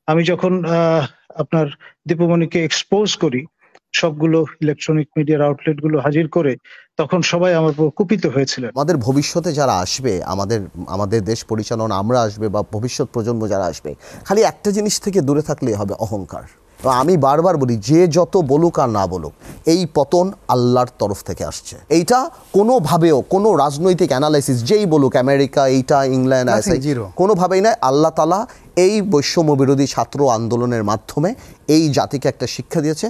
আমি যখন আপনার দীপুমণিকে এক্সপোজ করি সবগুলো ইলেকট্রনিক মিডিয়ার আউটলেট গুলো হাজির করে, তখন সবাই আমার উপর কুপিত হয়েছিলেন। আমাদের ভবিষ্যতে যারা আসবে, আমাদের দেশ পরিচালনা আমরা আসবে বা ভবিষ্যৎ প্রজন্ম যারা আসবে, খালি একটা জিনিস থেকে দূরে থাকলেই হবে, অহংকার। আমি বারবার বলি, যে যত বলুক আর না বলুক, এই পতন আল্লাহর তরফ থেকে আসছে। এইটা কোনোভাবেও কোনো রাজনৈতিক অ্যানালাইসিস যেই বলুক, আমেরিকা এইটা, ইংল্যান্ড, কোনোভাবেই নয়। আল্লাহ তাআলা এই বৈষম্য বিরোধী ছাত্র আন্দোলনের মাধ্যমে এই জাতিকে একটা শিক্ষা দিয়েছে।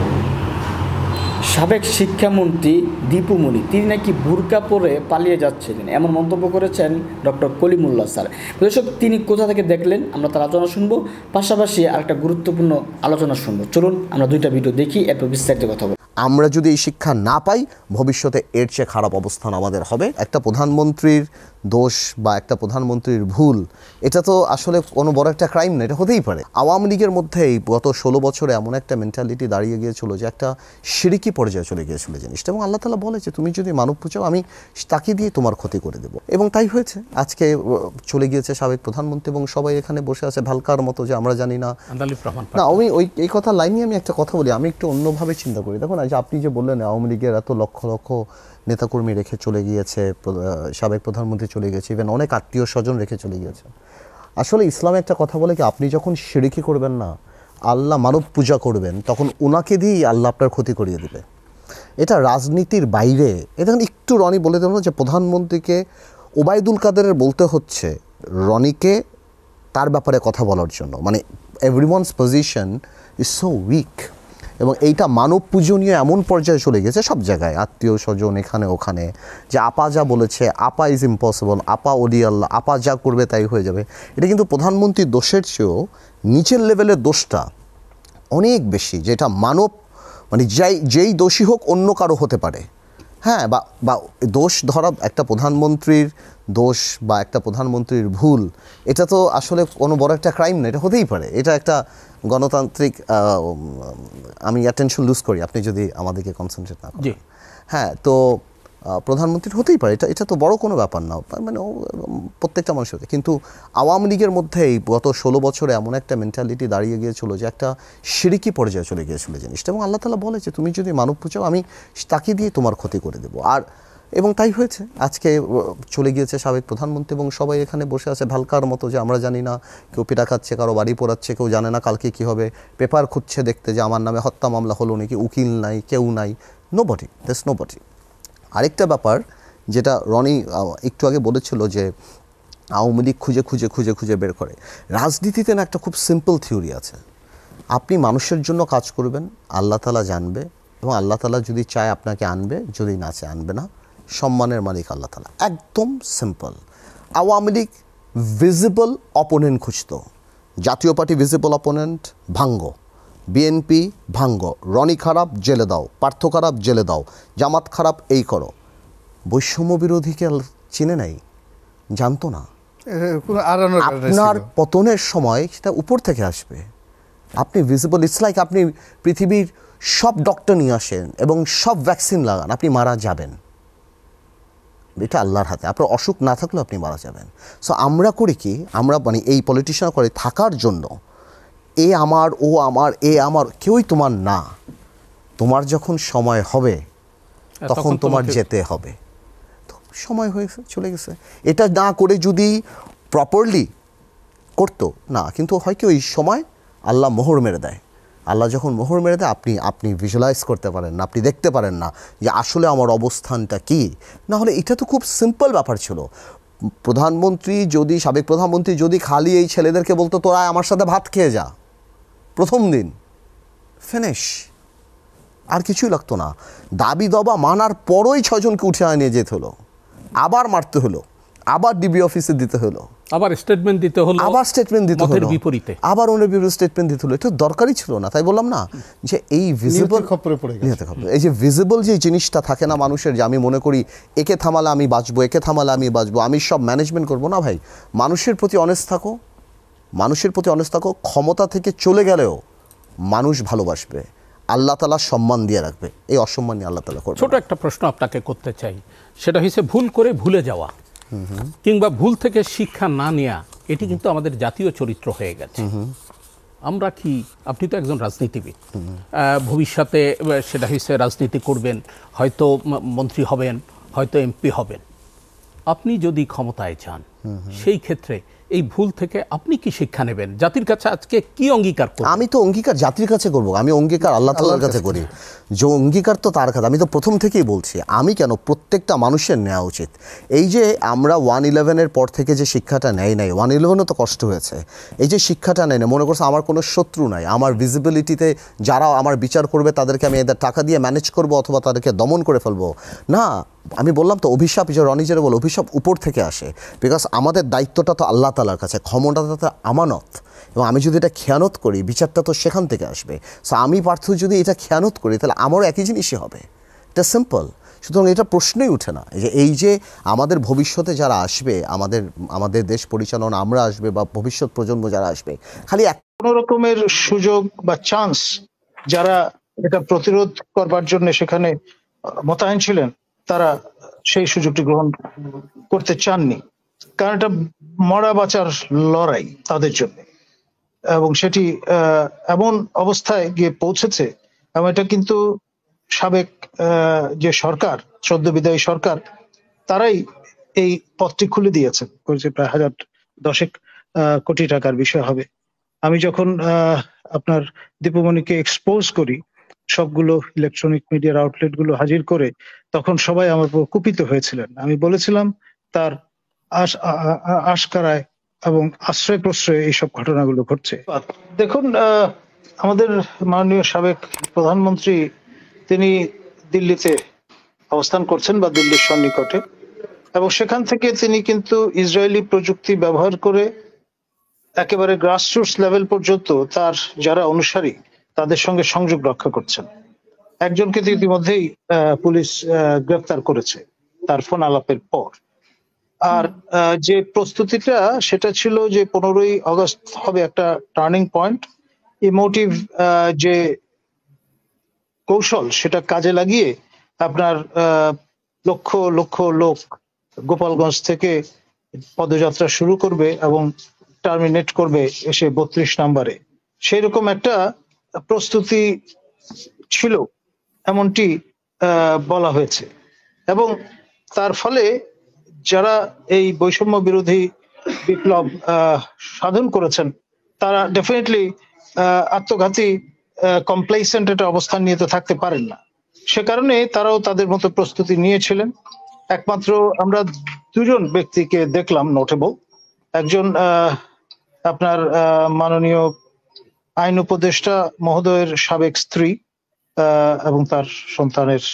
সাবেক শিক্ষামন্ত্রী দীপুমণি তিনি নাকি বুরকা পরে পালিয়ে যাচ্ছিলেন, এমন মন্তব্য করেছেন ডক্টর কলিমুল্লাহ স্যার। দর্শক, তিনি কোথা থেকে দেখলেন আমরা তার আলোচনা শুনবো, পাশাপাশি আরেকটা গুরুত্বপূর্ণ আলোচনা শুনবো। চলুন আমরা দুইটা ভিডিও দেখি, এরপর বিস্তারিত কথা বলবো। আমরা যদি এই শিক্ষা না পাই, ভবিষ্যতে এর চেয়ে খারাপ অবস্থান আমাদের হবে। একটা প্রধানমন্ত্রীর দোষ বা একটা প্রধানমন্ত্রীর ভুল, এটা তো আসলে কোনো বড় একটা ক্রাইম না, এটা হতেই পারে। আওয়ামী লীগের মধ্যেই গত 16 বছরে এমন একটা মেন্টালিটি দাঁড়িয়ে গিয়েছিল যে একটা শিরকি পর্যায়ে চলে গিয়েছিল জিনিসটা, এবং আল্লাহ তাআলা বলেছে তুমি যদি মানব পূজাও আমি তাকে দিয়ে তোমার ক্ষতি করে দেবো, এবং তাই হয়েছে। আজকে চলে গিয়েছে সাবেক প্রধানমন্ত্রী এবং সবাই এখানে বসে আছে ভালকার মতো যে আমরা জানি না। না, আমি এই কথা লাইনে আমি একটা কথা বলি, আমি একটু অন্যভাবে চিন্তা করি। দেখুন, যে আপনি যে বললেন আওয়ামী লীগের এত লক্ষ লক্ষ নেতাকর্মী রেখে চলে গিয়েছে, সাবেক প্রধানমন্ত্রী চলে গেছে, ইভেন অনেক আত্মীয় স্বজন রেখে চলে গিয়েছে। আসলে ইসলামে একটা কথা বলে কি, আপনি যখন শিরকি করবেন না, আল্লাহ মানব পূজা করবেন, তখন ওনাকে দিয়েই আল্লাহ আপনার ক্ষতি করিয়ে দেবে। এটা রাজনীতির বাইরে। এটা একটু রনি বলে দেবো যে প্রধানমন্ত্রীকে ওবায়দুল কাদেরের বলতে হচ্ছে রনিকে তার ব্যাপারে কথা বলার জন্য, মানে everyone's position is so weak, এবং এইটা মানব পূজনীয় এমন পর্যায়ে চলে গেছে সব জায়গায়, আত্মীয় স্বজন এখানে ওখানে, যে আপা যা বলেছে, আপা ইজ ইম্পসিবল, আপা ওলি আল্লাহ, আপা যা করবে তাই হয়ে যাবে। এটা কিন্তু প্রধানমন্ত্রীর দোষের চেয়েও নিচের লেভেলের দোষটা অনেক বেশি, যেটা মানব, মানে যেই দোষী হোক অন্য কারো হতে পারে। হ্যাঁ, বা দোষ ধরা একটা প্রধানমন্ত্রীর দোষ বা একটা প্রধানমন্ত্রীর ভুল, এটা তো আসলে কোনো বড় একটা ক্রাইম না, এটা হতেই পারে। এটা একটা গণতান্ত্রিক, আমি অ্যাটেনশন লুজ করি আপনি যদি আমাদেরকে কনসেন্ট্রেট না করেন। হ্যাঁ, তো প্রধানমন্ত্রীর হতেই পারে, এটা তো বড় কোনো ব্যাপার না, মানে প্রত্যেকটা মানুষের হতে। কিন্তু আওয়ামী লীগের মধ্যেই গত 16 বছরে এমন একটা মেন্টালিটি দাঁড়িয়ে গিয়েছিল যে একটা শিরকি পর্যায়ে চলে গিয়েছিল জিনিসটা, এবং আল্লাহ তাআলা বলেছে তুমি যদি মানব পূজাও আমি তাকে দিয়ে তোমার ক্ষতি করে দেবো। এবং তাই হয়েছে। আজকে চলে গিয়েছে সাবেক প্রধানমন্ত্রী এবং সবাই এখানে বসে আছে ভালকার মতো যে আমরা জানি না, কেউ পিটা খাচ্ছে, কারো বাড়ি পোড়াচ্ছে, কেউ জানে না কালকে কী হবে, পেপার খুঁজছে দেখতে যে আমার নামে হত্যা মামলা হলো নাকি, উকিল নাই, কেউ নাই, নোবডি, দেয়ারস নোবডি। আরেকটা ব্যাপার যেটা রনি একটু আগে বলেছিল যে আওয়ামী লীগ খুঁজে খুঁজে খুঁজে খুঁজে বের করে। রাজনীতিতে না একটা খুব সিম্পল থিওরি আছে, আপনি মানুষের জন্য কাজ করবেন, আল্লাহ তাআলা জানবে, এবং আল্লাহ তাআলা যদি চায় আপনাকে আনবে, যদি না চায় আনবে না। সম্মানের মালিক আল্লাহ তাআলা, একদম simple. Awami League visible opponent খুঁজত, জাতীয় পার্টি ভিজিবল অপোনেন্ট, ভাঙ্গো। বিএনপি ভাঙ্গো, রনি খারাপ জেলে দাও, পার্থ খারাপ জেলে দাও, জামাত খারাপ এই করো। বৈষম্য বিরোধীকে চিনে নাই, জানতো না। আপনার পতনের সময় সেটা উপর থেকে আসবে। আপনি ভিজিবল, ইটস লাইক আপনি পৃথিবীর সব ডক্টর নিয়ে আসেন এবং সব ভ্যাকসিন লাগান, আপনি মারা যাবেন। এটা আল্লাহর হাতে, আপনার অসুখ না থাকলেও আপনি মারা যাবেন। সো আমরা করি কি, আমরা মানে এই পলিটিশিয়ান করে থাকার জন্য, এ আমার, ও আমার, এ আমার, কেউই তোমার না। তোমার যখন সময় হবে তখন তোমার যেতে হবে। তো সময় হয়েছে, চলে গেছে। এটা না করে যদি প্রপারলি করতো না, কিন্তু হয় কি ওই সময় আল্লাহ মোহর মেরে দেয়। আল্লাহ যখন মোহর মেরে দেয়, আপনি ভিজুয়ালাইজ করতে পারেন না, আপনি দেখতে পারেন না যে আসলে আমার অবস্থানটা কি। না হলে এটা তো খুব সিম্পল ব্যাপার ছিল। প্রধানমন্ত্রী যদি, সাবেক প্রধানমন্ত্রী যদি খালি এই ছেলেদেরকে বলতো তোরা আমার সাথে ভাত খেয়ে যা, প্রথম দিন ফিনিশ, আর কিছুই লাগতো না। দাবি দাবা মানার পরই 6 জনকে উঠে নিয়ে যেতে হলো, আবার মারতে হলো, আবার ডিবি অফিসে দিতে হলো, আবার স্টেটমেন্ট দিতে হলো, আবার স্টেটমেন্ট দিতে হলো, বিপরীতে আবার ওনার বিরুদ্ধে স্টেটমেন্ট দিতে হলো। এটা দরকারই ছিল না। তাই বললাম না যে এই ভিজিবল, এই যে ভিজিবল যে জিনিসটা থাকে না মানুষের, যে আমি মনে করি একে থামালে আমি বাঁচবো, একে থামালে আমি বাঁচবো, আমি সব ম্যানেজমেন্ট করবো না। ভাই, মানুষের প্রতি অনেস্ট থাকো, মানুষের প্রতি অনেস্ট থাকো। ক্ষমতা থেকে চলে গেলেও মানুষ ভালোবাসবে, আল্লাহ তাআলা সম্মান দিয়ে রাখবে, এই অসম্মান নিয়ে আল্লাহ তাআলা করবে। ছোট একটা প্রশ্ন আপনাকে করতে চাই, সেটা হচ্ছে ভুল করে ভুলে যাওয়া কিংবা ভুল থেকে শিক্ষা না নেওয়া, এটি কিন্তু আমাদের জাতীয় চরিত্র হয়ে গেছে। আমরা কি, আপনি তো একজন রাজনীতিবিদ, ভবিষ্যতে সেটা হচ্ছে রাজনীতি করবেন, হয়তো মন্ত্রী হবেন, হয়তো এমপি হবেন। আপনি যদি ক্ষমতায় যান, সেই ক্ষেত্রে এই ভুল থেকে আপনি কি শিক্ষা নেবেন? জাতির কাছে আজকে কি অঙ্গীকার করবেন? আমি তো অঙ্গীকার জাতির কাছে করব, আমি অঙ্গীকার আল্লাহ তাআলার কাছে করি। যে অঙ্গীকার তো তার কাছে, আমি তো প্রথম থেকেই বলছি, আমি কেন, প্রত্যেকটা মানুষের নেওয়া উচিত। এই যে আমরা 1/11-এর পর থেকে যে শিক্ষাটা নেই নাই, 1/11-ও তো কষ্ট হয়েছে, এই যে শিক্ষাটা নেই না, মনে করছে আমার কোনো শত্রু নাই, আমার ভিজিবিলিটিতে যারা আমার বিচার করবে তাদেরকে আমি এদের টাকা দিয়ে ম্যানেজ করব অথবা তাদেরকে দমন করে ফেলবো না। আমি বললাম তো, অভিশাপ, যে রনি যেটা বলে, অভিশাপ উপর থেকে আসে। বিকজ আমাদের দায়িত্বটা তো আল্লাহ তাআলার কাছে, ক্ষমতাটা তো আমানত, এবং আমি যদি এটা খেয়ানত করি, বিচারটা তো সেখান থেকে আসবে। সো আমি পার্থ যদি এটা খেয়ানত করি, তাহলে আমারও একই জিনিসই হবে। এটা সিম্পল। সুতরাং এটা প্রশ্নই উঠে না যে এই যে আমাদের ভবিষ্যতে যারা আসবে, আমাদের দেশ পরিচালনা আমরা আসবে, বা ভবিষ্যৎ প্রজন্ম যারা আসবে, খালি কোন রকমের সুযোগ বা চান্স যারা এটা প্রতিরোধ করবার জন্য সেখানে মোতায়েন ছিলেন, তারা সেই সুযোগটি গ্রহণ করতে চাননি। কারণ এটা মরা বাঁচার লড়াই তাদের জন্য, এবং সেটি এমন অবস্থায় গিয়ে পৌঁছেছে। এবং এটা কিন্তু সাবেক যে সরকার, সদ্য বিদায়ী সরকার, তারাই এই পথটি খুলে দিয়েছেন। প্রায় 10 কোটি টাকার বিষয় হবে। আমি যখন আপনার দীপুমণিকে এক্সপোজ করি, সবগুলো ইলেকট্রনিক মিডিয়ার আউটলেট গুলো হাজির করে, তখন সবাই আমার উপর কুপিত হয়েছিলেন। আমি বলেছিলাম তার আশকারায় এবং আশ্রয় প্রশ্রয়ে এইসব ঘটনাগুলো ঘটছে। দেখুন, আমাদের মাননীয় সাবেক প্রধানমন্ত্রী, তিনি দিল্লিতে অবস্থান করছেন, বা দিল্লির সন্নিকটে, এবং সেখান থেকে তিনি কিন্তু ইসরায়েলি প্রযুক্তি ব্যবহার করে একেবারে গ্রাসরুটস লেভেল পর্যন্ত তার যারা অনুসারী, তাদের সঙ্গে সংযোগ রক্ষা করছেন। একজনকে তো ইতিমধ্যেই পুলিশ গ্রেফতার করেছে তার ফোন আলাপের পর। আর যে প্রস্তুতিটা, সেটা ছিল যে 15ই আগস্ট হবে একটা টার্নিং পয়েন্ট। ইমোটিভ যে কৌশল, সেটা কাজে লাগিয়ে আপনার লক্ষ লক্ষ লোক গোপালগঞ্জ থেকে পদযাত্রা শুরু করবে এবং টার্মিনেট করবে এসে 32 নম্বরে। সেই রকম একটা প্রস্তুতি ছিল, এমনটি বলা হয়েছে। এবং তার ফলে যারা এই বৈষম্য বিরোধী বিপ্লব সাধন করেছেন, তারা ডেফিনেটলি আত্মঘাতী কমপ্লেসেন্ট একটা অবস্থান নিয়ে তো থাকতে পারেন না। সে কারণে তারাও তাদের মতো প্রস্তুতি নিয়েছিলেন। একমাত্র আমরা দুজন ব্যক্তিকে দেখলাম নোটেবল। একজন আপনার মাননীয় আইন উপদেষ্টা মহোদয়ের সাবেক স্ত্রী এবং তার সন্তানের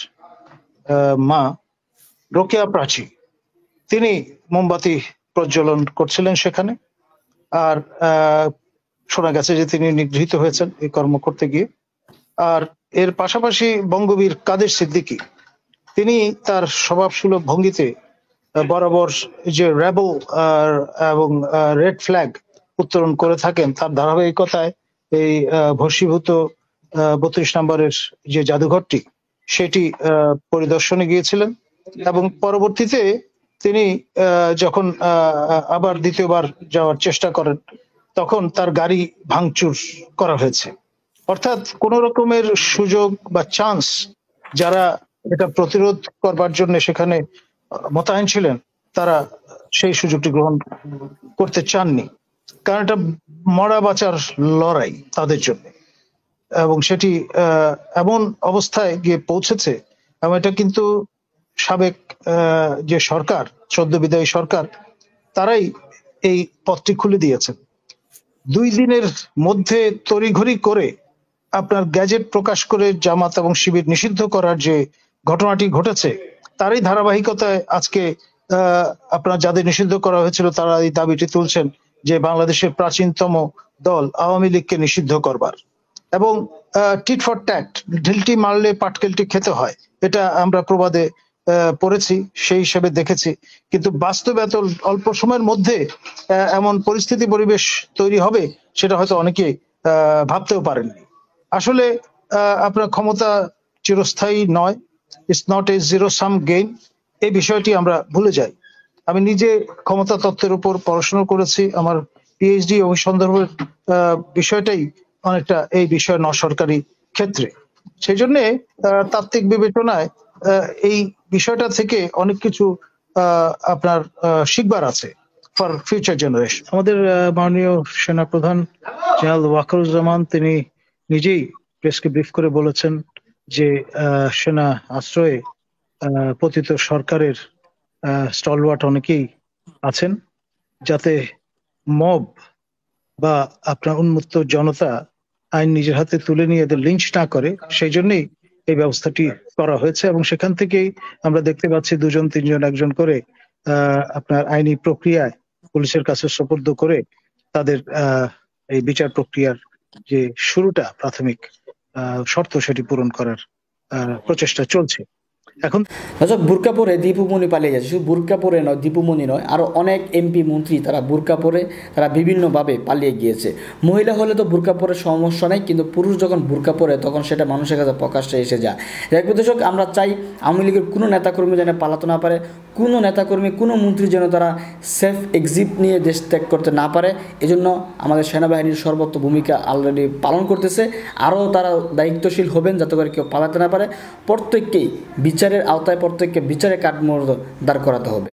মা রোকেয়া প্রাচী, তিনি মোমবাতি প্রজ্বলন করছিলেন সেখানে। আর শোনা গেছে যে তিনি নিগৃহীত হয়েছেন এই কর্ম করতে গিয়ে। আর এর পাশাপাশি বঙ্গবীর কাদের সিদ্দিকী, তিনি তার স্বভাবসুলভ ভঙ্গিতে বরাবর যে র্যাবল এবং রেড ফ্ল্যাগ উত্তোলন করে থাকেন, তার ধারাবাহিকতায় এই ভস্মীভূত 32 নম্বরের যে জাদুঘরটি, সেটি পরিদর্শনে গিয়েছিলেন। এবং পরবর্তীতে তিনি যখন আবার দ্বিতীয়বার যাওয়ার চেষ্টা করেন, তখন তার গাড়ি ভাঙচুর করা হয়েছে। অর্থাৎ কোন রকমের সুযোগ বা চান্স যারা এটা প্রতিরোধ করবার জন্য সেখানে মোতায়েন ছিলেন, তারা সেই সুযোগটি গ্রহণ করতে চাননি। কারণ এটা মরা বাঁচার লড়াই তাদের জন্য, এবং সেটি এমন অবস্থায় গিয়ে পৌঁছেছে। এবং এটা কিন্তু সাবেক যে সরকার, সদ্য বিদায়ী সরকার, তারাই এই পথটি খুলে দিয়েছেন। 2 দিনের মধ্যে তড়িঘড়ি করে আপনার গ্যাজেট প্রকাশ করে জামাত এবং শিবির নিষিদ্ধ করার যে ঘটনাটি ঘটেছে, তারই ধারাবাহিকতায় আজকে আপনার যাদের নিষিদ্ধ করা হয়েছিল, তারা এই দাবিটি তুলছেন যে বাংলাদেশের প্রাচীনতম দল আওয়ামী লীগকে নিষিদ্ধ করবার। এবং টিট ফর ট্যাট, ঢিলটি মারলে পাটকেলটি খেতে হয়, এটা আমরা প্রবাদে পড়েছি, সেই হিসেবে দেখেছি। কিন্তু বাস্তবে এত অল্প সময়ের মধ্যে এমন পরিস্থিতি পরিবেশ তৈরি হবে, সেটা হয়তো অনেকে ভাবতেও পারেননি। আসলে আপনার ক্ষমতা চিরস্থায়ী নয়, it's not a zero sum gain, এই বিষয়টি আমরা ভুলে যাই। আমি নিজে ক্ষমতা তত্ত্বের উপর পড়াশোনা করেছি, আমার পিএইচডি অভিসন্দর্ভের বিষয়টাই অনেকটা এই বিষয়ে নসরকারি ক্ষেত্রে। সেই জন্য তাত্ত্বিক বিবেচনায় এই বিষয়টা থেকে অনেক কিছু আপনার শিখবার আছে ফর ফিউচার জেনারেশন। আমাদের মাননীয় সেনাপ্রধান জেনারেল ওয়াকারুজ্জামান তিনি নিজেই প্রেসকে ব্রিফ করে বলেছেন যে সেনা আশ্রয়ে পতিত সরকারের স্টলওয়ার্ট অনেকেই আছেন, যাতে মব বা আপনার উন্মত্ত জনতা আইন নিজের হাতে তুলে নিয়ে এদের লিঞ্চ না করে, সেই জন্যই এই ব্যবস্থাটি করা হয়েছে। এবং সেখান থেকেই আমরা দেখতে পাচ্ছি 2 জন 3 জন একজন করে আপনার আইনি প্রক্রিয়ায় পুলিশের কাছে সোপর্দ করে তাদের এই বিচার প্রক্রিয়ার যে শুরুটা প্রাথমিক শর্ত সেটি পূরণ করার প্রচেষ্টা চলছে এখন। দর্শক, বোরকা পরে দীপুমণি পালিয়ে যাচ্ছে। শুধু বোরকা পরে নয়, দীপুমণি নয়, আরও অনেক এমপি মন্ত্রী তারা বোরকা পরে তারা বিভিন্নভাবে পালিয়ে গিয়েছে। মহিলা হলে তো বোরকা পরে সমস্যা নেই, কিন্তু পুরুষ যখন বোরকা পরে তখন সেটা মানুষের কাছে প্রকাশ্যে এসে যায়। যাই হোক দর্শক, আমরা চাই আওয়ামী লীগের কোনো নেতাকর্মী যেন পালাতে না পারে, কোনো নেতাকর্মী কোনো মন্ত্রী যেন তারা সেফ এক্সিট নিয়ে দেশ ত্যাগ করতে না পারে। এজন্য আমাদের সেনাবাহিনীর সর্বোচ্চ ভূমিকা অলরেডি পালন করতেছে, আরও তারা দায়িত্বশীল হবেন যাতে করে কেউ পালাতে না পারে। প্রত্যেককেই বিচারের আওতায়, প্রত্যেককে বিচারে কাঠমোড় দাঁড় করাতে হবে।